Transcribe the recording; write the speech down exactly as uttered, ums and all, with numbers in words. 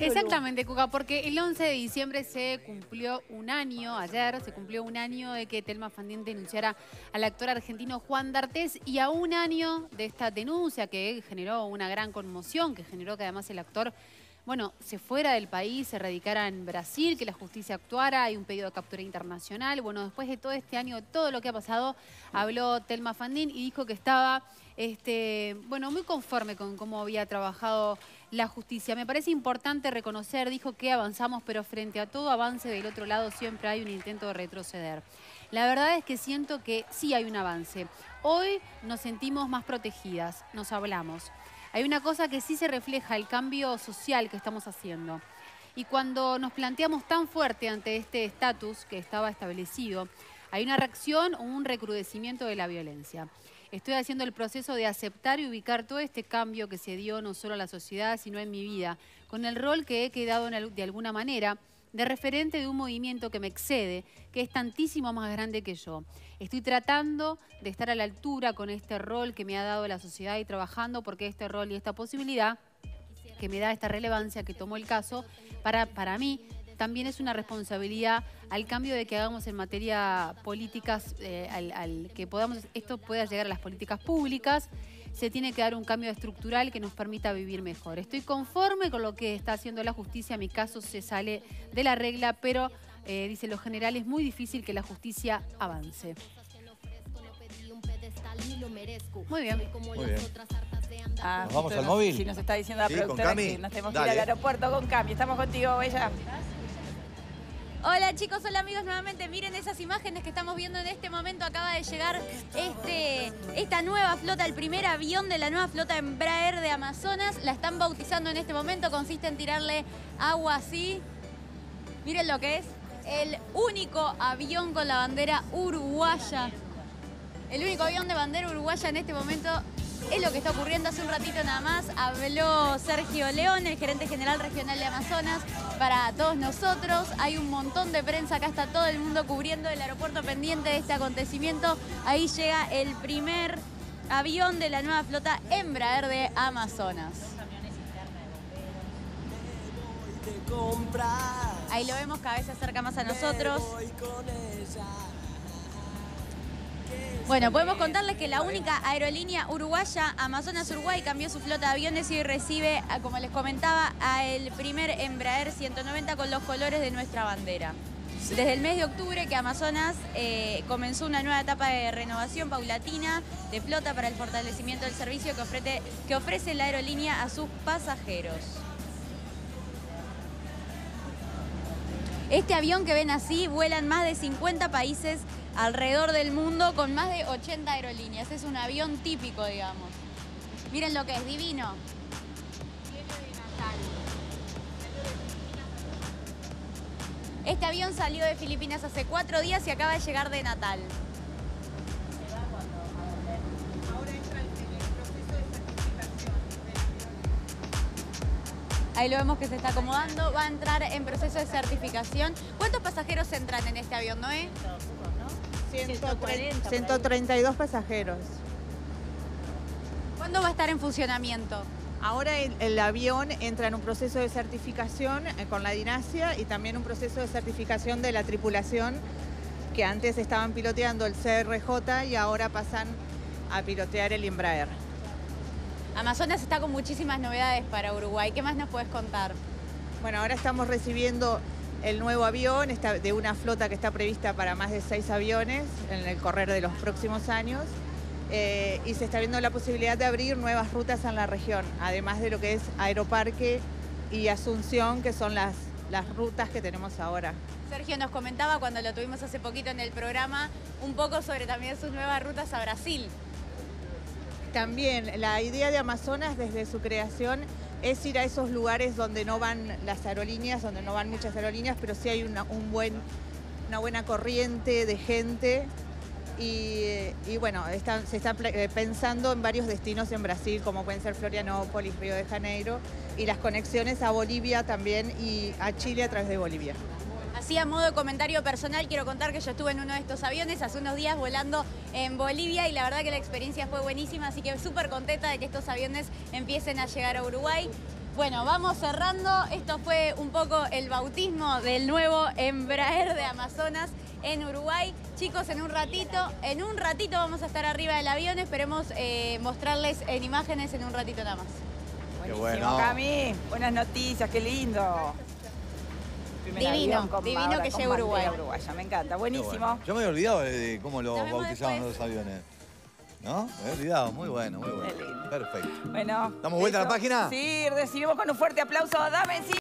Exactamente, Cuca, porque el once de diciembre se cumplió un año, ayer se cumplió un año de que Telma Fandín denunciara al actor argentino Juan D'Artés, y a un año de esta denuncia que generó una gran conmoción, que generó que además el actor, bueno, se fuera del país, se radicara en Brasil, que la justicia actuara, hay un pedido de captura internacional. Bueno, después de todo este año, de todo lo que ha pasado, habló Telma Fandín y dijo que estaba, este, bueno, muy conforme con cómo había trabajado la justicia. Me parece importante reconocer, dijo que avanzamos, pero frente a todo avance del otro lado siempre hay un intento de retroceder. La verdad es que siento que sí hay un avance. Hoy nos sentimos más protegidas, nos hablamos. Hay una cosa que sí se refleja, el cambio social que estamos haciendo. Y cuando nos planteamos tan fuerte ante este estatus que estaba establecido, hay una reacción o un recrudecimiento de la violencia. Estoy haciendo el proceso de aceptar y ubicar todo este cambio que se dio no solo a la sociedad, sino en mi vida, con el rol que he quedado de alguna manera de referente de un movimiento que me excede, que es tantísimo más grande que yo. Estoy tratando de estar a la altura con este rol que me ha dado la sociedad y trabajando porque este rol y esta posibilidad que me da esta relevancia que tomó el caso, para, para mí también es una responsabilidad al cambio de que hagamos en materia políticas, eh, al, al que podamos, esto pueda llegar a las políticas públicas. Se tiene que dar un cambio estructural que nos permita vivir mejor. Estoy conforme con lo que está haciendo la justicia, mi caso se sale de la regla, pero, eh, dice lo general, es muy difícil que la justicia avance. Muy bien. Muy bien. Ah, ¿Nos vamos al nos, móvil? Sí, nos está diciendo la Sí, productora con Cami. que nos tenemos Dale. que ir al aeropuerto con Cami. Estamos contigo, Bella. Hola chicos, hola amigos nuevamente. Miren esas imágenes que estamos viendo en este momento. Acaba de llegar este, esta nueva flota, el primer avión de la nueva flota Embraer de Amazonas. La están bautizando en este momento. Consiste en tirarle agua así. Miren lo que es. El único avión con la bandera uruguaya. El único avión de bandera uruguaya en este momento. Es lo que está ocurriendo. Hace un ratito nada más habló Sergio León, el gerente general regional de Amazonas, para todos nosotros. Hay un montón de prensa, acá está todo el mundo cubriendo el aeropuerto pendiente de este acontecimiento. Ahí llega el primer avión de la nueva flota Embraer de Amazonas. Ahí lo vemos, cada vez se acerca más a nosotros. Bueno, podemos contarles que la única aerolínea uruguaya, Amazonas Uruguay, cambió su flota de aviones y hoy recibe, como les comentaba, al primer Embraer ciento noventa con los colores de nuestra bandera. Desde el mes de octubre que Amazonas eh, comenzó una nueva etapa de renovación paulatina de flota para el fortalecimiento del servicio que ofrece, que ofrece la aerolínea a sus pasajeros. Este avión que ven así vuela en más de cincuenta países alrededor del mundo con más de ochenta aerolíneas. Es un avión típico, digamos. Miren lo que es, divino. Viene de Natal. Este avión salió de Filipinas hace cuatro días y acaba de llegar de Natal. Ahí lo vemos que se está acomodando. Va a entrar en proceso de certificación. ¿Cuántos pasajeros entran en este avión, Noé? ciento treinta y dos pasajeros. ¿Cuándo va a estar en funcionamiento? Ahora el, el avión entra en un proceso de certificación eh, con la Dinasia y también un proceso de certificación de la tripulación, que antes estaban piloteando el C R J y ahora pasan a pilotear el Embraer. Amazonas está con muchísimas novedades para Uruguay. ¿Qué más nos puedes contar? Bueno, ahora estamos recibiendo el nuevo avión está de una flota que está prevista para más de seis aviones en el correr de los próximos años. Eh, y se está viendo la posibilidad de abrir nuevas rutas en la región, además de lo que es Aeroparque y Asunción, que son las, las rutas que tenemos ahora. Sergio nos comentaba cuando lo tuvimos hace poquito en el programa un poco sobre también sus nuevas rutas a Brasil. También la idea de Amazonas desde su creación es ir a esos lugares donde no van las aerolíneas, donde no van muchas aerolíneas, pero sí hay una, un buen, una buena corriente de gente. Y, y bueno, está, se está pensando en varios destinos en Brasil, como pueden ser Florianópolis, Río de Janeiro, y las conexiones a Bolivia también y a Chile a través de Bolivia. Así a modo de comentario personal, quiero contar que yo estuve en uno de estos aviones hace unos días volando en Bolivia y la verdad que la experiencia fue buenísima, así que súper contenta de que estos aviones empiecen a llegar a Uruguay. Bueno, vamos cerrando. Esto fue un poco el bautismo del nuevo Embraer de Amazonas en Uruguay. Chicos, en un ratito, en un ratito vamos a estar arriba del avión. Esperemos eh, mostrarles en imágenes en un ratito nada más. Buenísimo, bueno. Cami. Buenas noticias, qué lindo. Primer Divino, avión con- divino ahora que con llegue a bandera Uruguay. uruguaya. Me encanta, Qué buenísimo. bueno. Yo me había olvidado de cómo lo Nos vemos bautizaban después. los aviones. ¿No? Me había olvidado. Muy bueno, muy bueno. Qué lindo. Perfecto. Bueno. ¿Damos vuelta a la eso. página? Sí, recibimos con un fuerte aplauso a Dame.